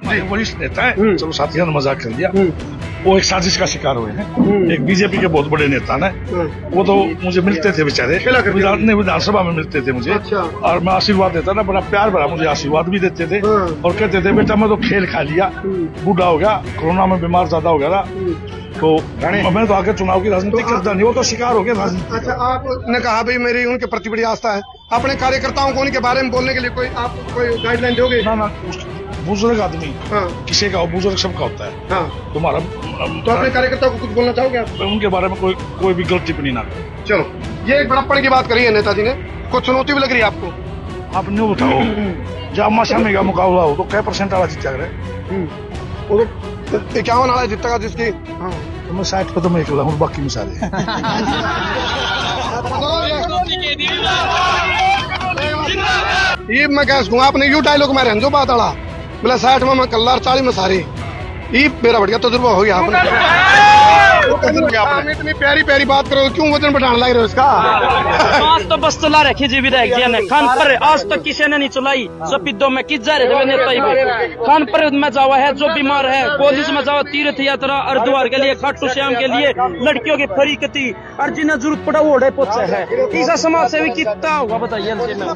हमारे वरिष्ठ नेता है, चलो साथियों ने मजाक कर दिया, वो एक साजिश का शिकार हुए हैं। एक बीजेपी के बहुत बड़े नेता ने, वो तो मुझे मिलते थे बेचारे, विधानसभा में मिलते थे मुझे। और मैं आशीर्वाद देता ना, बड़ा प्यार भरा मुझे आशीर्वाद भी देते थे और कहते थे बेटा मैं तो खेल खा लिया, बूढ़ा हो गया, कोरोना में बीमार ज्यादा हो गया था, तो मैं तो आगे चुनाव की राजनीति करता नहीं, वो तो शिकार हो गया राजनीति। अच्छा, आपने कहा भाई मेरी उनके प्रति बड़ी आस्था है, अपने कार्यकर्ताओं को उनके बारे में बोलने के लिए कोई आप कोई गाइडलाइन दोगे? ना बुजुर्ग आदमी, किसी का बुजुर्ग सबका होता है, तुम्हारा तो अपने कार्यकर्ताओं को कुछ बोलना चाहोगे आप? उनके बारे में कोई भी गलत टिप्पणी ना करो। चलो, ये एक बड़प्पन की बात करी है नेताजी ने, कुछ चुनौती भी लग रही है आपको? आप न्यू बताओ, जब अम्मा शामी का मुकाबला हो तो क्या परसेंट वाला जीता करे? 51 वाला जीतेगा जिसकी, तो मैं 60 पे तो मैं अकेला हूँ, बाकी में सारे ये मैं क्या कहूँ, आपने यू डायलॉग मारे जो बात आड़ा बोला 60 में मैं कल्ला 40 में सारे, ये मेरा बढ़िया तजुर्बा हो गया आपने। इतनी प्यारी प्यारी बात करो, क्यों वजन बढ़ाने लग रहे हो इसका? आज तो बस चला रखी जी विधायक जी ने खान पर, आज तक किसी ने नहीं चलाई। सपिद्दो में किस जा रहे थे खान पर में जावा है, जो बीमार है कॉलेज में जावा, तीर्थ यात्रा हरिद्वार के लिए, खाटू श्याम के लिए, लड़कियों की फरीकती, और जिन्हें जरूरत पड़ा वो ओढ़े पोछे है। ऐसा समाज सेवी कितना हुआ बताइए?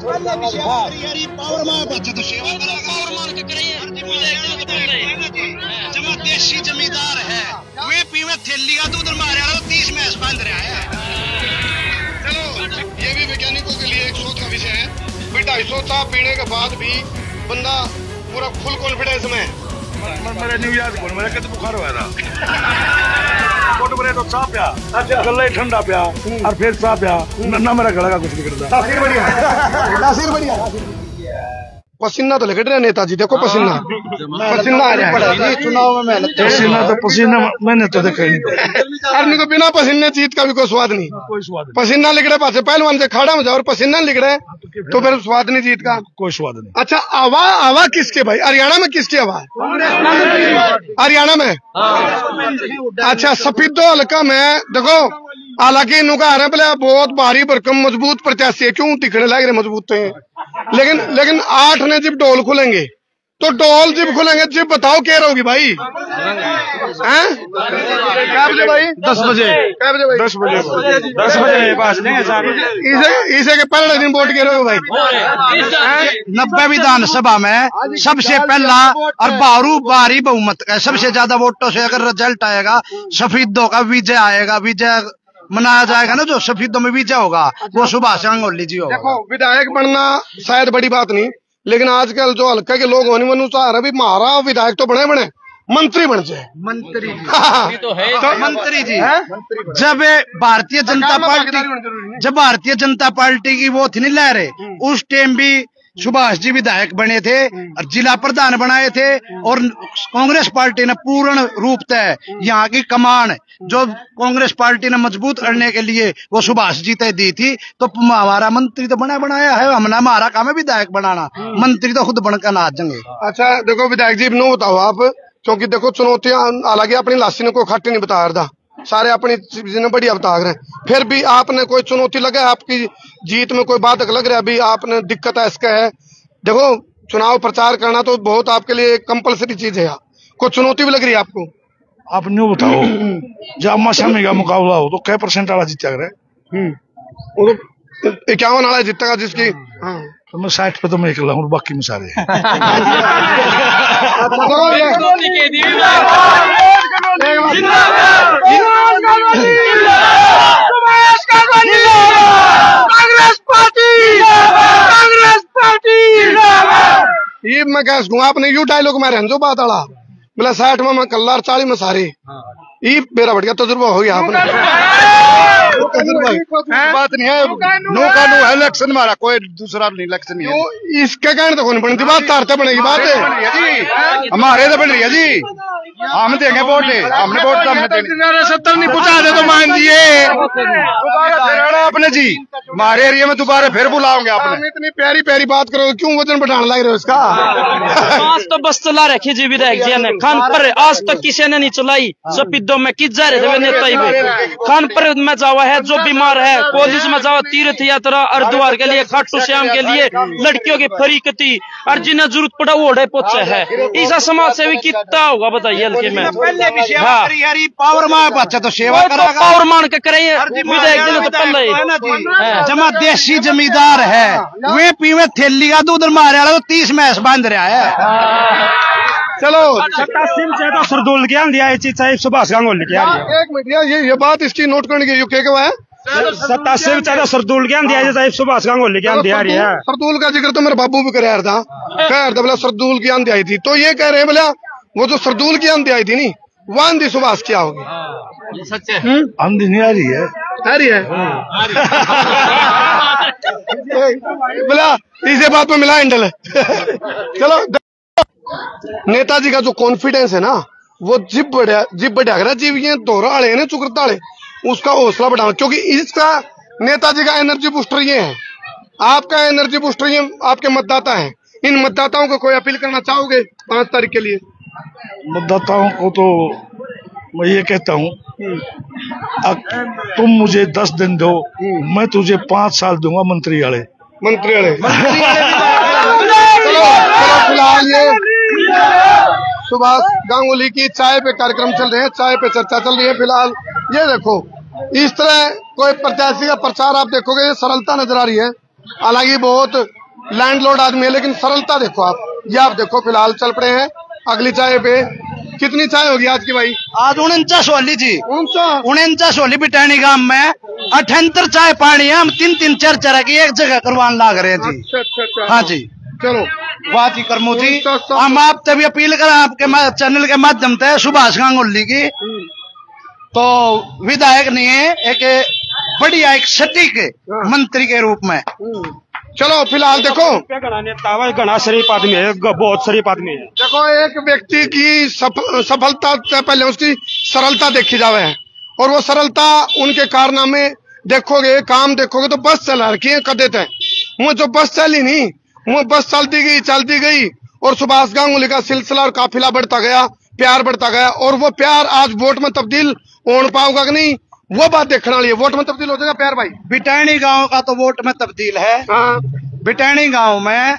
देशी जमींदार है, वे पीवे थैलियां तो उधर मारे 30 में बांध रहा है। चलो, ये भी वैज्ञानिकों के लिए एक सोच का विषय है। 250 चाय पीने के बाद भी बंदा पूरा फुल कॉन्फिडेंस में। मेरे न्यू ईयर को मेरा कितना बुखार हुआ था, फोटो बने तो चाय पिया, गला ठंडा पिया और फिर चाय पिया, ना मेरा गला का कुछ बिगड़ता। तासीर बढ़िया पसीना तो लग रहा है नेताजी, देखो पसीना आ रहा है चुनाव में। पसीना मैंने तो देखा ही नहीं। आदमी को बिना पसीने जीत का भी कोई स्वाद नहीं, पसीना लिख रहे पास पहलवान से खड़ा हो जाओ और पसीना लिख रहे तो फिर स्वाद नहीं जीत का, कोई स्वाद नहीं। अच्छा, हवा किसके भाई? हरियाणा में किसकी हवा है? हरियाणा में अच्छा, सफेदो हल्का में देखो, हालांकि इनका आ रहे पहले बहुत भारी भरकम मजबूत प्रत्याशी है, क्यों दिखने लग रहे मजबूत तो है, लेकिन 8 ने जब डोल खुलेंगे तो डोल जब खुलेंगे, जब बताओ क्या रहोगी भाई? हैं? क्या बजे भाई? 10 बजे। क्या बजे भाई? 10 बजे इसे के पहले दिन वोट के रहोगे भाई? 90 विधानसभा में सबसे पहला और भारी बहुमत का सबसे ज्यादा वोटों से अगर रिजल्ट आएगा, सफेदों का विजय आएगा, विजय मनाया जाएगा ना, जो सफेदों में विजय होगा वो सुभाष गंगोली जी होगा। देखो, विधायक बनना शायद बड़ी बात नहीं, लेकिन आजकल जो हल्का के लोग होने मनु चाह रहे, मारा विधायक तो बने मंत्री बन जाए। मंत्री जी तो मंत्री जी जब भारतीय जनता पार्टी की वो थी नहीं लहरे, उस टाइम भी सुभाष जी विधायक बने थे और जिला प्रधान बनाए थे, और कांग्रेस पार्टी ने पूर्ण रूप तय यहाँ की कमान जो कांग्रेस पार्टी ने मजबूत करने के लिए वो सुभाष जी तय दी थी, तो हमारा मंत्री तो बनाया है, हमने हमारा काम है विधायक बनाना, मंत्री तो खुद बनकर ना जाएंगे। अच्छा देखो विधायक जी, नो बताओ आप, क्योंकि देखो चुनौतियां हालांकि अपनी लाशी ने कोई खट्टी नहीं बता रहा, सारे अपनी चीजें बढ़िया बता रहे हैं, फिर भी आपने कोई चुनौती लगा है आपकी जीत में, कोई बात लग रहा है अभी आपने दिक्कत है इसका है? देखो, चुनाव प्रचार करना तो बहुत आपके लिए कंपलसरी चीज है, कोई चुनौती भी लग रही है आपको? आप न्यू बताओ, जब अम्मा शामी का मुकाबला हो तो क्या परसेंट वाला जीता करे? 51 वाला जीतेगा जिसकी, तो मैं 60 पे तो मैं अकेला हूँ, बाकी में सारे ये मैं क्या कहूँ, आपने यू डायलॉग मारे जो बात आड़ा बोला 60 में मैं कल्ला 40 में सारे, ये मेरा बढ़िया तजुर्बा हो गया आपने। बात नहीं है, नो कानून है इलेक्शन हमारा, कोई दूसरा नहीं इलेक्शन नहीं है। इसके कहने तो कौन बनती बात, तारते बनेगी बात है हमारे तो बन रही है जी, हम देंगे वोट, हमने वोट तो हमने देंगे। 70 नहीं पूछा दे तो मान दिए आपने जी, हमारे एरिया में दोबारा फिर बुलाओगे आपने। इतनी प्यारी प्यारी बात करो, क्यों वजन बढ़ाने लग रहे हो इसका? आज तो बस चला रखी जी विधायक जी ने खान पर, आज तक किसी ने नहीं चलाई। सपिद्दो में किस जा रहे थे खान पर में जावा है, जो बीमार है कॉलेज में जावा, तीर्थ यात्रा हरिद्वार के लिए, खाटू श्याम के लिए, लड़कियों की फरीकती, और जिन्हें जरूरत पड़ा वो ओढ़े पोछे है। ऐसा समाज सेवी कितना होगा बताइए हल्के में। पहले भी सेवा करी यारी, पावर मां बच्चा तो सेवा करेगा, पावर मान के करेंगे विधायक जी ने तो पहले जमा देसी जमींदार है वे पीवे थैली का दूध मारे वाला तो 30 मैस बांध रहा है। चलो सरदूल क्या दिया है चाहे सुभाष गांगुली क्या एक मिनट ये बात इसकी नोट करने की यूके का है। सत्ता से चाहे सरदूल क्या दिया है सुभाष गांगुली क्या दिया रही है। सरदूल का जिक्र तो मेरे बाबू भी कर था, कह रहा था बोला सरदूल की आंधी आई थी, तो ये कह रहे हैं बोला वो जो सरदूल की आंधी आई थी नी वो आंधी सुभाष क्या होगी। ये सच है, आंधी नहीं आ रही है, आ रही है बोला इसे बात में मिला हैंडल। चलो नेताजी का जो कॉन्फिडेंस है ना वो जिब बढ़ा रहा, जिब ये दोहरा आले ना चुकरता आले उसका हौसला बढ़ाओ, क्योंकि इसका नेताजी का एनर्जी बूस्टर ये है, आपका एनर्जी बूस्टर ये आपके मतदाता हैं। इन मतदाताओं को कोई अपील करना चाहोगे 5 तारीख के लिए? मतदाताओं को तो मैं ये कहता हूँ तुम मुझे 10 दिन दो, मैं तुझे 5 साल दूंगा मंत्री वाले। चलो फिलहाल ये सुभाष गांगुली की चाय पे कार्यक्रम चल रहे हैं, चाय पे चर्चा चल रही है। फिलहाल ये देखो इस तरह कोई प्रत्याशी का प्रचार आप देखोगे, ये सरलता नजर आ रही है। हालांकि बहुत लैंडलॉर्ड आदमी है लेकिन सरलता देखो आप, ये आप देखो। फिलहाल चल पड़े हैं अगली चाय पे। कितनी चाय होगी आज की भाई? आज 49 होली जी, 49 होली बिटानी गांव में 78 चाय पानी है। हम 3-3 4 की एक जगह करवान लाग रहे हैं जी। अच्छा। हाँ जी, चलो वाह जी करमू जी। हम आप तभी अपील करें आपके चैनल के माध्यम से सुभाष गांगुली की, तो विधायक नहीं है, एक बढ़िया एक सटीक मंत्री के रूप में। चलो फिलहाल देखो घना शरीफ आदमी है, बहुत शरीफ आदमी है। देखो एक व्यक्ति की सफलता से पहले उसकी सरलता देखी जावे है, और वो सरलता उनके कारनामे देखोगे, काम देखोगे तो बस चला रखी है कदे थे। वो जो बस चली नहीं, वो बस चलती गई और सुभाष गांगुली का सिलसिला और काफिला बढ़ता गया, प्यार बढ़ता गया, और वो प्यार आज वोट में तब्दील हो पाऊंगा कि नहीं वो बात देखने वाली है। वोट में तब्दील हो जाएगा प्यार भाई? बिटानी गांव का तो वोट में तब्दील है। हाँ। बिटानी गांव में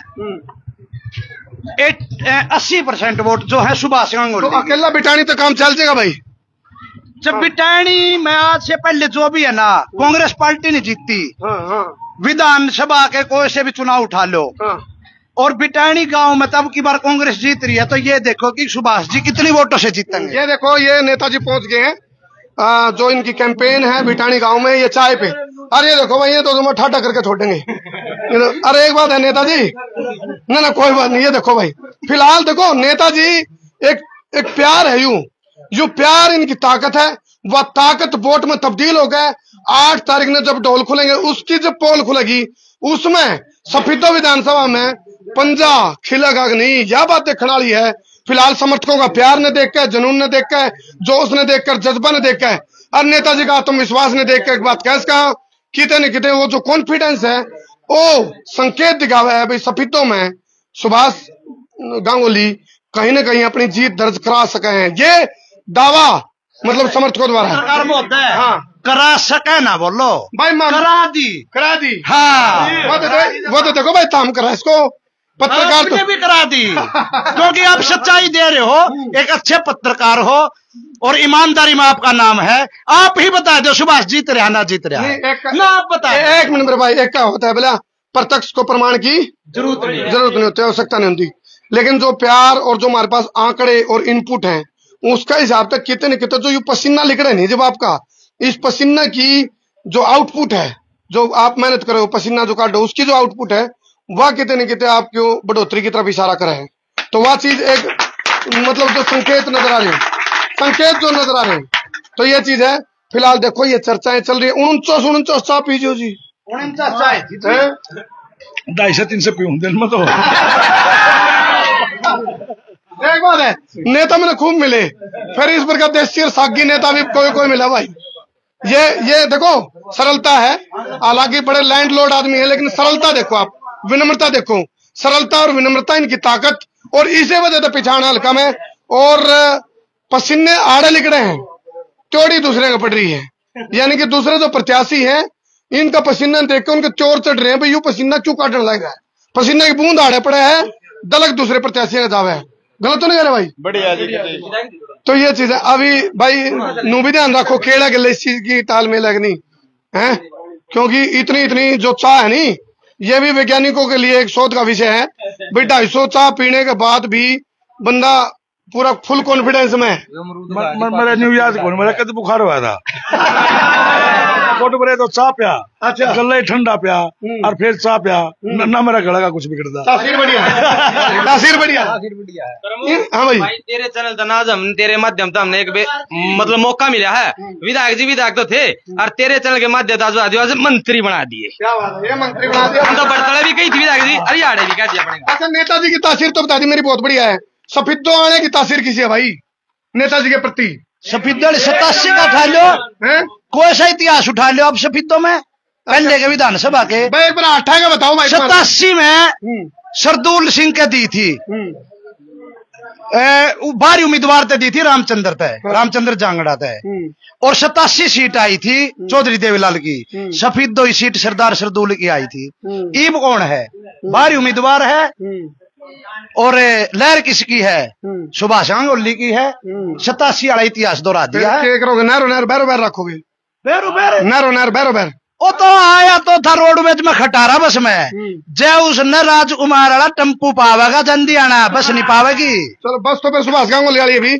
80% वोट जो है सुभाष गांगुली। तो अकेला बिटानी तो काम चल जाएगा भाई? जब बिटानी में आज से पहले जो भी है ना, कांग्रेस पार्टी ने जीती। विधानसभा के कोई से भी चुनाव उठा लो, और बिटानी गांव में तब की बार कांग्रेस जीत रही है, तो ये देखो कि सुभाष जी कितनी वोटों से जीतेंगे। ये देखो ये नेताजी पहुंच गए हैं, जो इनकी कैंपेन है बिटानी गांव में, ये चाय पे। अरे ये देखो भाई, ये तो तुम ठाठा करके छोड़ेंगे। अरे एक बात है नेताजी, ना कोई बात नहीं। ये देखो भाई फिलहाल देखो नेताजी एक प्यार है, यूं प्यार इनकी ताकत है। वह ताकत वोट में तब्दील हो गए। 8 तारीख ने जब ढोल खुलेंगे, उसकी जब पोल खुलेगी, उसमें सफीदो विधानसभा में पंजा खिलेगा कि नहीं, यह बात देखने वाली है। फिलहाल समर्थकों का प्यार ने देख कर, जुनून ने देख कर, जोश ने देख कर, जज्बा ने देख कर, और नेताजी का आत्मविश्वास ने देख कर एक बात कह सका, कितने न कितने वो जो कॉन्फिडेंस है वो संकेत दिखावा है भाई सफीदों में सुभाष गांगुली कहीं न कहीं अपनी जीत दर्ज करा सके हैं। ये दावा मतलब समर्थकों द्वारा हाँ करा सके ना बोलो भाई, करा दी हाँ। वो तो देखो भाई काम करा इसको, पत्रकार तो भी करा दी क्योंकि आप सच्चाई दे रहे हो, एक अच्छे पत्रकार हो और ईमानदारी में आपका नाम है। आप ही बता दो सुभाष जीत रहा ना जीत रहा ना, आप बताए। एक मिनट मेरे भाई, एक क्या होता है बोला, प्रत्यक्ष को प्रमाण की जरूरत नहीं होती, आवश्यकता नहीं होती, लेकिन जो प्यार और जो हमारे पास आंकड़े और इनपुट है उसका हिसाब तक कितने कितने जो ये पसीना लिख रहे नहीं, जब आपका इस पसीना की जो आउटपुट है, जो आप मेहनत करो पसीना जो काटो, उसकी जो आउटपुट है वह कितने न कितने आपको बढ़ोतरी की तरफ इशारा करे हैं। तो वह चीज एक मतलब जो संकेत नजर आ रहे हैं, संकेत जो नजर आ रहे हैं, तो ये चीज है। फिलहाल देखो ये चर्चाएं चल रही है। 49 चाह पीजियो जी, 49 चाय 250-300 से पीऊं दिन में। तो एक बात है, नेता मैंने खूब मिले, फिर इस प्रकार देशी और सागी नेता भी कोई मिला भाई। ये देखो सरलता है, हालांकि बड़े लैंडलॉर्ड आदमी है, लेकिन सरलता देखो आप, विनम्रता देखो, सरलता और विनम्रता इनकी ताकत, और इसी वजह से पिछाड़ा हल्का में और पसीने आड़े लिख रहे हैं, चोरी दूसरे का पड़ रही है। यानी कि दूसरे जो प्रत्याशी हैं इनका पसीना देख के उनके चोर चढ़ रहे हैं, भाई यू पसीना क्यों काटने लगा है, पसीने की बूंद आड़े पड़े है, दलक दूसरे प्रत्याशी का जावे है। गलत तो नहीं कह रहे भाई? बढ़िया जी। तो ये चीज है। अभी भाई नू भी ध्यान रखो केड़ा गले इस चीज की तालमेल लगनी है, क्योंकि इतनी जो चाह है नी, ये भी वैज्ञानिकों के लिए एक शोध का विषय है। भाई 250 चाह पीने के बाद भी बंदा पूरा फुल कॉन्फिडेंस में है। मेरा न्यू याद कौन, मेरा कद बुखार हुआ था कोट बरे तो चाह पिया, अच्छा गले ठंडा पिया और फिर चाह पिया, ना मेरा गला का कुछ बिगड़ता। तासीर बढ़िया तासीर बढ़िया। हाँ भाई तेरे चैनल नाज हम तेरे माध्यम से हमने एक मतलब मौका मिला है। विधायक जी विधायक तो थे और तेरे चैनल के माध्यम से मंत्री बना दिए। क्या बात है, ये मंत्री बना दिया। हम तो बड़तला भी कही थी विधायक जी, हरियाणा भी कह दिया पड़ेगा। अच्छा नेताजी की तासीर तो बता दी मेरी बहुत बढ़िया है। सफेदो आने की तासीर किसी है भाई नेताजी के प्रति? सफेदो 87 का उठा लो, कोई सा इतिहास उठा लो अब सफेदो में। पहले के विधानसभा के भाई एक बार 8 का बताओ भाई। 87 में सरदूल सिंह के दी थी, बाहरी उम्मीदवार ते दी थी रामचंद्र तय, रामचंद्र जांगड़ा तय, और 87 सीट आई थी चौधरी देवीलाल की। सफेदो सीट सरदार सरदूल की आई थी। ईब कौन है? बाहरी उम्मीदवार है। और लहर किसकी है? सुभाष गांगुली की है। 87 वाला इतिहास दोहरा दिया है। क्या करोगे? नैरो नैर बैरो बैर रखोगे? नैरो नैर बैरो बैर वो तो आया तो था रोडवेज में खटारा बस में, जय उसने राजकुमार वाला टेम्पू पावेगा जंदियाना, बस नहीं पावेगी। चलो बस तो फिर सुभाष गांगुली वाली भी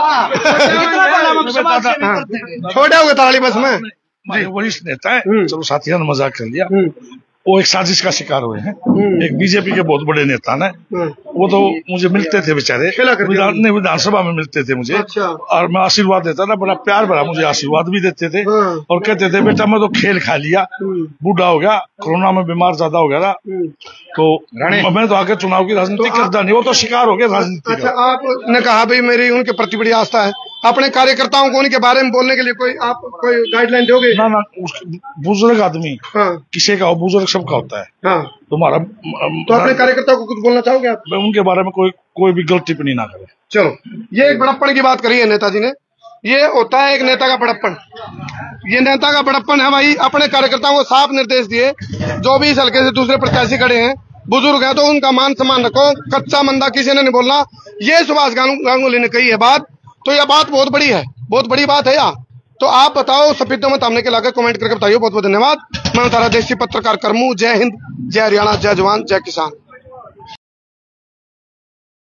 छोड़े होगे ताली बस में। वरिष्ठ नेता है, चलो साथियों ने मजाक कर लिया, वो एक साजिश का शिकार हुए हैं। एक बीजेपी के बहुत बड़े नेता ने, वो तो मुझे मिलते थे बेचारे, विधानसभा में मिलते थे मुझे। अच्छा। और मैं आशीर्वाद देता था, बड़ा प्यार भरा मुझे आशीर्वाद भी देते थे और कहते थे बेटा मैं तो खेल खा लिया, बूढ़ा हो गया, कोरोना में बीमार ज्यादा हो गया था, तो मैं तो आगे चुनाव की राजनीति करता नहीं। वो तो शिकार हो गया राजनीति। अच्छा आपने कहा भाई मेरी उनके प्रति बड़ी आस्था है, अपने कार्यकर्ताओं को उनके बारे में बोलने के लिए कोई आप कोई गाइडलाइन दोगे? ना बुजुर्ग आदमी किसी का बुजुर्ग सबका होता है। तुम्हारा तो अपने कार्यकर्ताओं को कुछ बोलना चाहोगे आप? उनके बारे में कोई भी गलत टिप्पणी ना करे। चलो ये एक बड़प्पन की बात करी है नेताजी ने, ये होता है एक नेता का बड़प्पन। ये नेता का बड़प्पन है भाई, अपने कार्यकर्ताओं को साफ निर्देश दिए, जो भी इस हल्के से दूसरे प्रत्याशी खड़े हैं बुजुर्ग है तो उनका मान सम्मान रखो, कच्चा मंदा किसी ने नहीं बोलना। ये सुभाष गांगुली ने कही है बात, तो यह बात बहुत बड़ी है, बहुत बड़ी बात है यार। तो आप बताओ सफेदों में तामने के लाकर कमेंट करके बताइए। बहुत बहुत धन्यवाद। मैं तारा देसी पत्रकार करमू। जय हिंद, जय हरियाणा, जय जवान, जय किसान।